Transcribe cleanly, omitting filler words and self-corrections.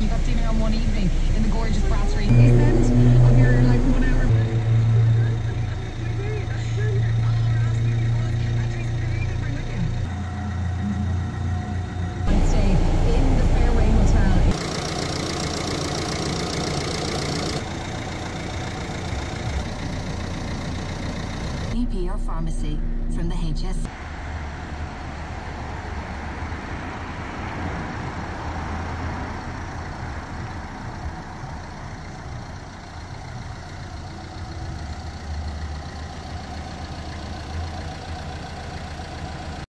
and you got dinner on one evening in the gorgeous brasserie. They said of your like 1 hour. I'd stay in the Fairway Hotel. EP or pharmacy from the HS.